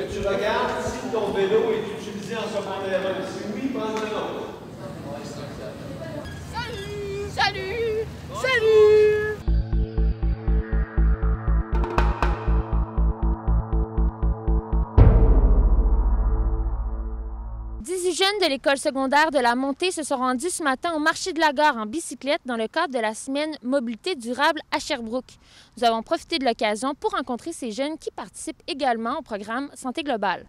tu regardes si ton vélo est utilisé en secondaire 1. Si oui, prends-le l'autre. Salut! Salut! Salut! 18 jeunes de l'école secondaire de la Montée se sont rendus ce matin au marché de la gare en bicyclette dans le cadre de la semaine Mobilité durable à Sherbrooke. Nous avons profité de l'occasion pour rencontrer ces jeunes qui participent également au programme Santé globale.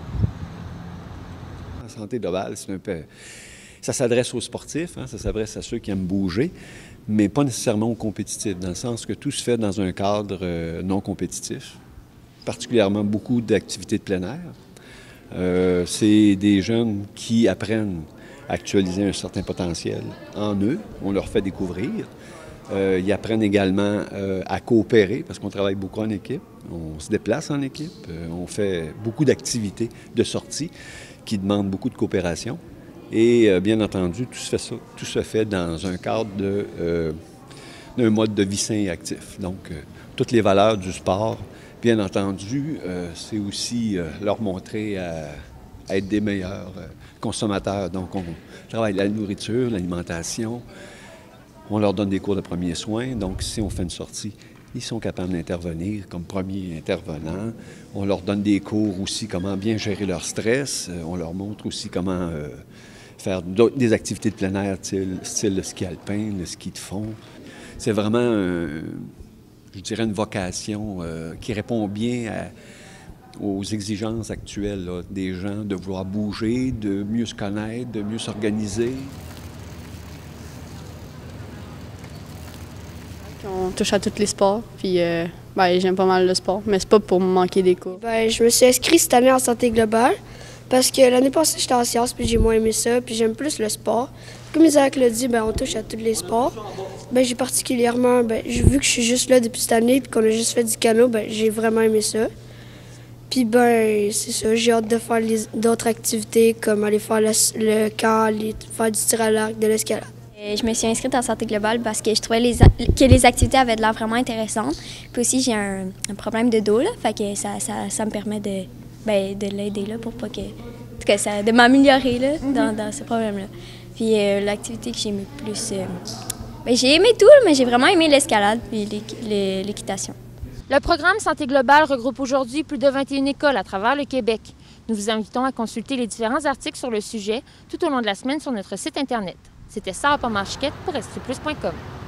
La santé globale, ça s'adresse aux sportifs, ça s'adresse à ceux qui aiment bouger, mais pas nécessairement aux compétitifs, dans le sens que tout se fait dans un cadre non compétitif, particulièrement beaucoup d'activités de plein air. C'est des jeunes qui apprennent à actualiser un certain potentiel en eux, on leur fait découvrir. Ils apprennent également à coopérer parce qu'on travaille beaucoup en équipe, on se déplace en équipe, on fait beaucoup d'activités de sortie qui demandent beaucoup de coopération. Et bien entendu, tout se fait dans un cadre d'un mode de vie sain et actif. Donc, toutes les valeurs du sport, bien entendu, c'est aussi leur montrer à être des meilleurs consommateurs. Donc, on travaille la nourriture, l'alimentation, on leur donne des cours de premiers soins. Donc, si on fait une sortie, ils sont capables d'intervenir comme premiers intervenants. On leur donne des cours aussi, comment bien gérer leur stress. On leur montre aussi comment faire des activités de plein air, style le ski alpin, le ski de fond. C'est vraiment, je dirais, une vocation qui répond bien aux exigences actuelles là, des gens de vouloir bouger, de mieux se connaître, de mieux s'organiser. On touche à tous les sports, puis j'aime pas mal le sport, mais c'est pas pour me manquer des cours. Je me suis inscrite cette année en santé globale parce que l'année passée, j'étais en sciences, puis j'ai moins aimé ça, puis j'aime plus le sport. Comme Isaac l'a dit, on touche à tous les sports. J'ai particulièrement, vu que je suis juste là depuis cette année, puis qu'on a juste fait du canot, j'ai vraiment aimé ça. Puis c'est ça, j'ai hâte de faire d'autres activités, comme aller faire le camp, faire du tir à l'arc, de l'escalade. Je me suis inscrite en santé globale parce que je trouvais que les activités avaient de l'air vraiment intéressantes. Puis aussi, j'ai un problème de dos, là, fait que ça me permet de l'aider là, pour pas que... En tout cas, de m'améliorer là, dans ce problème-là. Puis l'activité que j'ai aimé plus... j'ai aimé tout, mais j'ai vraiment aimé l'escalade et l'équitation. Le programme Santé globale regroupe aujourd'hui plus de 21 écoles à travers le Québec. Nous vous invitons à consulter les différents articles sur le sujet tout au long de la semaine sur notre site Internet. C'était Sarah Pomarchiquette pour estriplus.com.